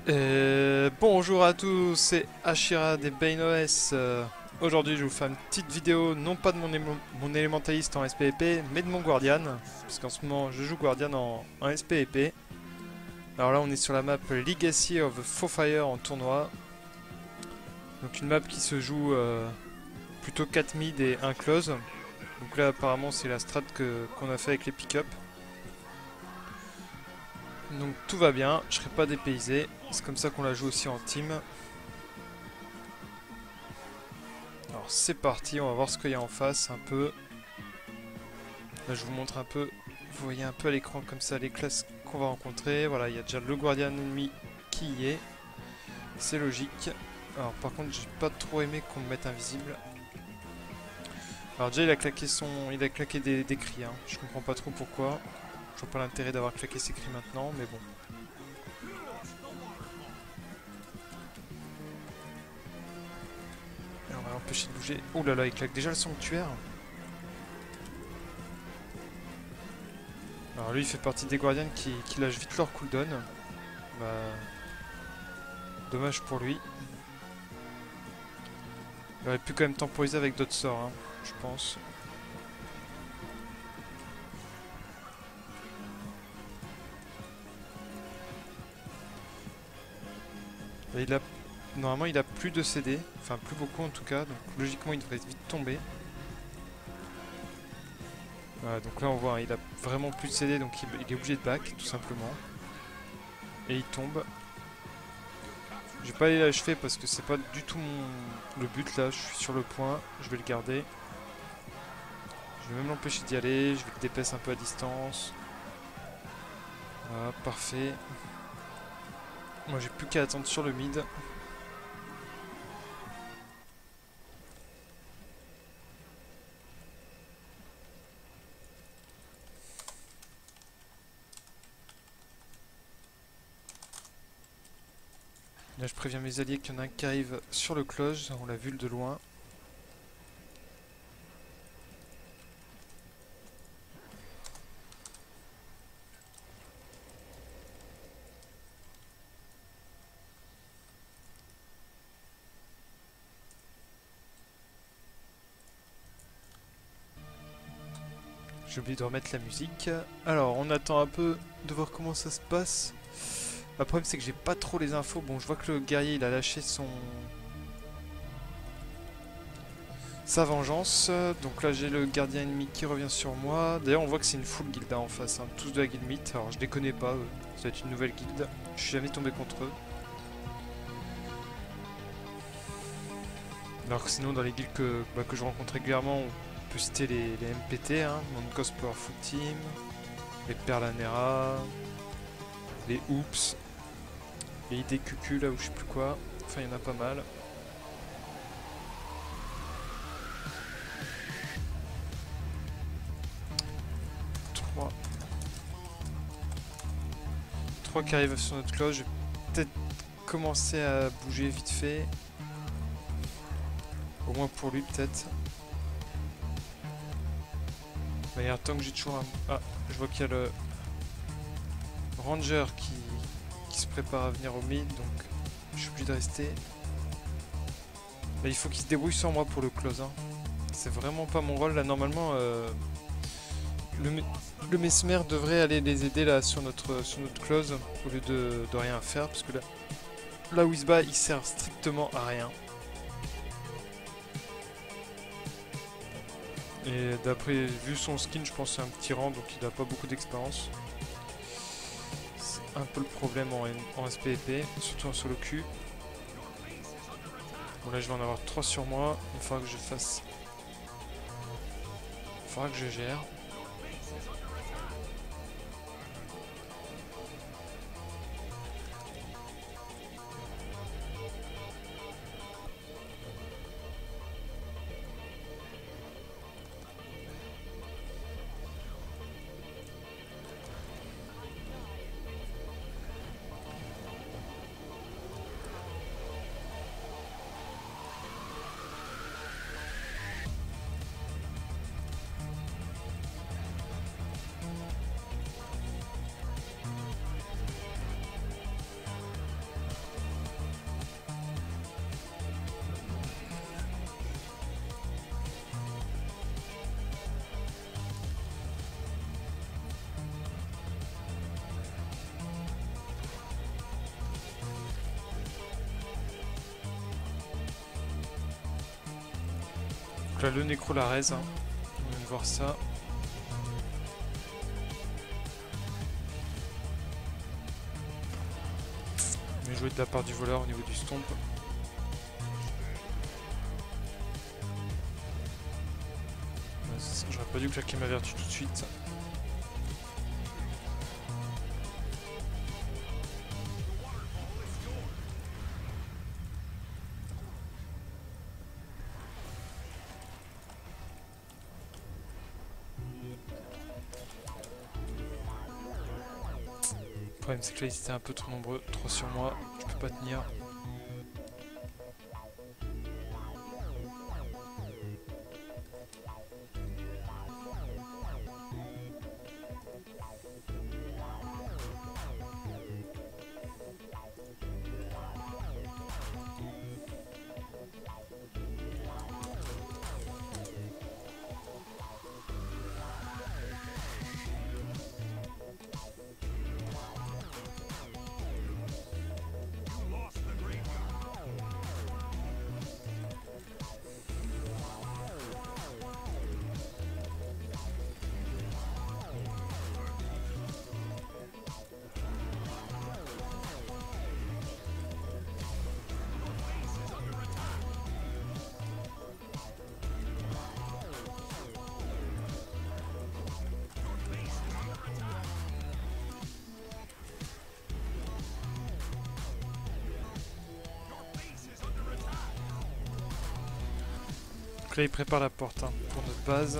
Bonjour à tous, c'est Ashira des BaneOS. Aujourd'hui, je vous fais une petite vidéo, non pas de mon élémentaliste en SPEP, mais de mon Guardian. Parce qu'en ce moment, je joue Guardian en SPEP. Alors là, on est sur la map Legacy of Fire en tournoi. Donc une map qui se joue plutôt 4 mid et 1 close. Donc là, apparemment, c'est la strat qu'on a fait avec les pick-up. Donc tout va bien, je serai pas dépaysé. C'est comme ça qu'on la joue aussi en team. Alors c'est parti, on va voir ce qu'il y a en face un peu. Là je vous montre un peu, vous voyez un peu à l'écran comme ça les classes qu'on va rencontrer. Voilà, il y a déjà le Guardian ennemi qui y est. C'est logique. Alors par contre j'ai pas trop aimé qu'on me mette invisible. Alors déjà il a claqué des cris, hein. Je comprends pas trop pourquoi. Je vois pas l'intérêt d'avoir claqué ces cris maintenant, mais bon. Et on va l'empêcher de bouger. Oh là là, il claque déjà le sanctuaire. Alors lui il fait partie des Guardians qui lâchent vite leur cooldown. Bah, dommage pour lui. Il aurait pu quand même temporiser avec d'autres sorts, hein, je pense. Et normalement il a plus de CD, enfin plus beaucoup en tout cas, donc logiquement il devrait vite tomber. Voilà, donc là on voit, hein, il a vraiment plus de CD, donc il est obligé de back tout simplement. Et il tombe. Je vais pas aller l'achever parce que c'est pas du tout le but là, je suis sur le point, je vais le garder. Je vais même l'empêcher d'y aller, je vais le dépêcher un peu à distance. Voilà, parfait. Moi j'ai plus qu'à attendre sur le mid. Là je préviens mes alliés qu'il y en a un qui arrive sur le cloche, on l'a vu de loin. J'ai oublié de remettre la musique. Alors on attend un peu de voir comment ça se passe. Le problème c'est que j'ai pas trop les infos. Bon, je vois que le guerrier il a lâché sa vengeance. Donc là j'ai le gardien ennemi qui revient sur moi. D'ailleurs on voit que c'est une full guilde en face, hein, tous de la guilde mythe. Alors je les connais pas, ça va être une nouvelle guilde. Je suis jamais tombé contre eux. Alors que sinon dans les guildes que je rencontre régulièrement, on peut citer les MPT, hein, Moncos Powerful Team, les Perlanera, les Oops, les IDQQ là où je sais plus quoi. Enfin il y en a pas mal. Trois qui arrivent sur notre cloche. Je vais peut-être commencer à bouger vite fait. Au moins pour lui peut-être. D'ailleurs tant que j'ai toujours un... Ah, je vois qu'il y a le Ranger qui se prépare à venir au mid, donc je suis obligé de rester. Là il faut qu'il se débrouille sans moi pour le close, hein. C'est vraiment pas mon rôle là, normalement le Mesmer devrait aller les aider là sur notre close au lieu de rien faire, parce que là où il se bat il sert strictement à rien. Et d'après, vu son skin, je pense que c'est un petit rang, donc il n'a pas beaucoup d'expérience. C'est un peu le problème en SPEP, surtout en solo queue. Bon là je vais en avoir 3 sur moi, il faudra que je fasse... Il faudra que je gère. Donc là le nécro la raise, hein. On vient de voir ça. Bien joué de la part du voleur au niveau du stomp. J'aurais pas dû claquer ma vertu tout de suite. Le problème c'est que là ils étaient un peu trop nombreux, trop sur moi, je peux pas tenir. Là il prépare la porte hein, pour notre base.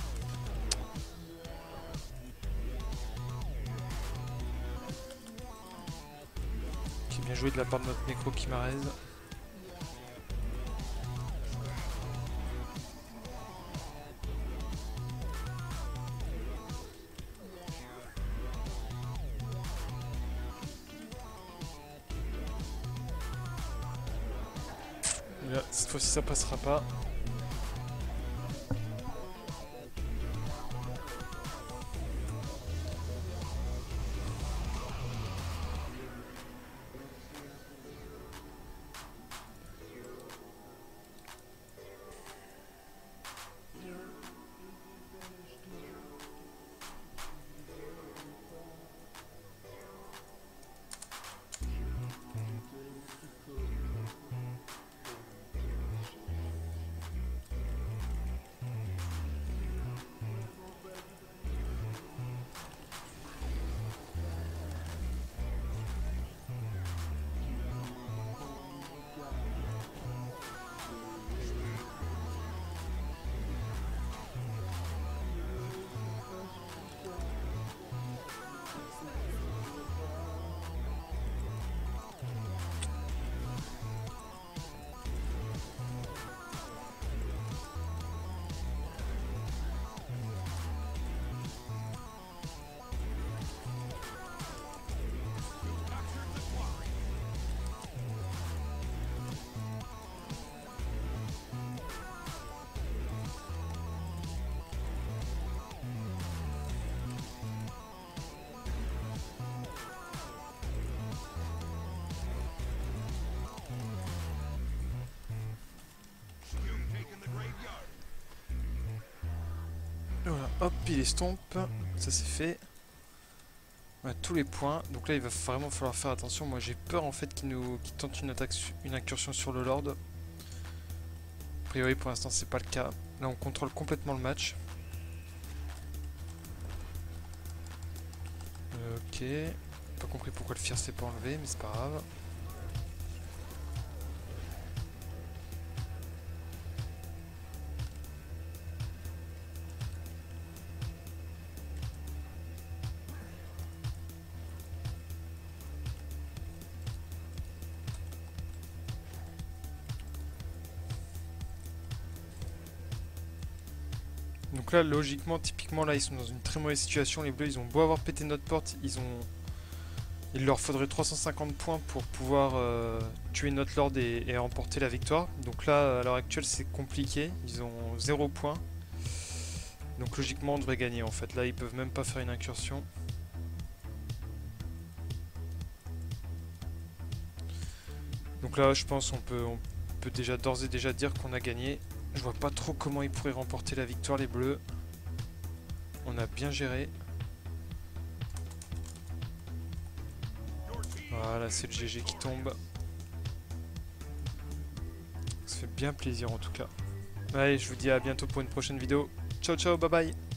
Qui est bien joué de la part de notre nécro qui m'arrête. Là, cette fois-ci ça passera pas. Voilà, hop, il est stomp, ça c'est fait. On a tous les points, donc là il va vraiment falloir faire attention. Moi j'ai peur en fait qu'il tente une attaque, une incursion sur le Lord. A priori pour l'instant c'est pas le cas. Là on contrôle complètement le match. Ok, pas compris pourquoi le Fear s'est pas enlevé, mais c'est pas grave. Donc là, logiquement, typiquement, là, ils sont dans une très mauvaise situation. Les Bleus, ils ont beau avoir pété notre porte, il leur faudrait 350 points pour pouvoir tuer notre Lord et remporter la victoire. Donc là, à l'heure actuelle, c'est compliqué. Ils ont 0 points. Donc logiquement, on devrait gagner, en fait. Là, ils peuvent même pas faire une incursion. Donc là, je pense qu'on peut déjà d'ores et déjà dire qu'on a gagné. Je vois pas trop comment ils pourraient remporter la victoire, les bleus. On a bien géré. Voilà, c'est le GG qui tombe. Ça fait bien plaisir en tout cas. Allez, je vous dis à bientôt pour une prochaine vidéo. Ciao, ciao, bye bye.